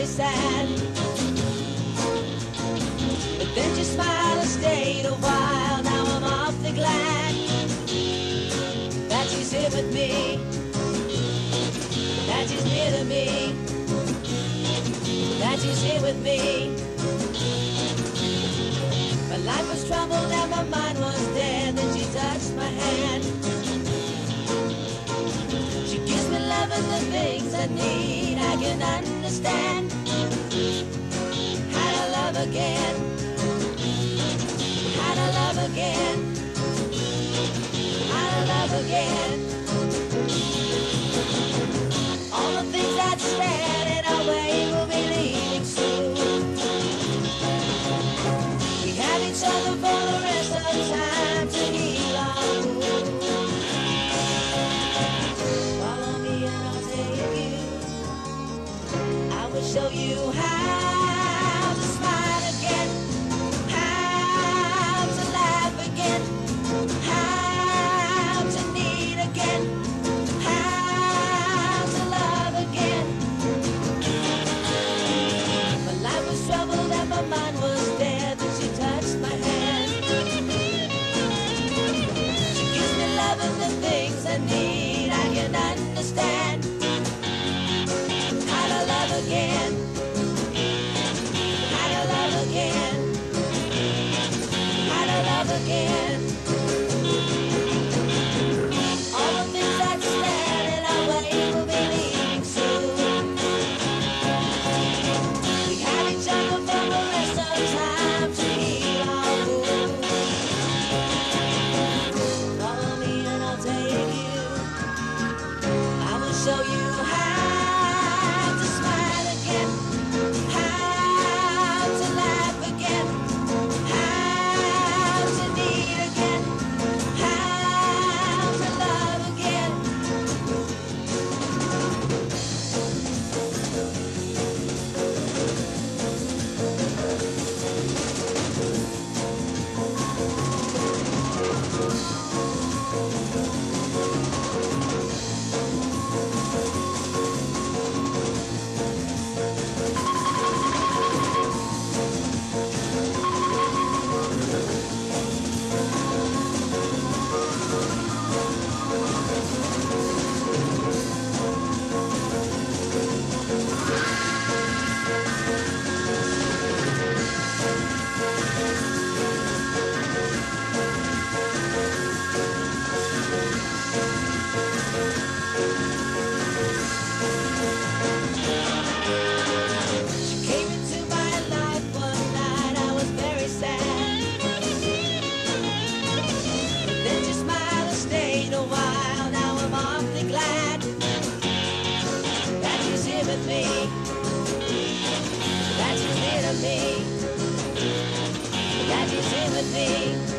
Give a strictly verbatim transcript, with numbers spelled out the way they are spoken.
sad. But then she smiled and stayed a while. Now I'm awfully glad that she's here with me, that she's near to me, that she's here with me. My life was troubled and my mind was dead. Then she touched my hand. She gives me love and the things I need. I can understand how to love again, how to love again, how to love again. All the things that stand in our way will be leaving soon. We have each other for the rest of time to heal our wounds. Follow me and I'll take you. I will show you how to smile again, how to laugh again, how to need again, how to love again. My life was troubled and my mind was dead. Then she touched my hand. She gives me love and the things I need. I can understand how to love again, how to love again, how to love again. All the things that stand in our way will be leaving soon. We have each other for the rest of time to heal our wounds. Follow me and I'll take you. I will show you how to smile again, how to laugh again, how to need again, how to love again. She came into my life one night. I was very sad. But then she smiled and stayed a while. Now I'm awfully glad that she's here with me, that she's near to me, that she's here with me.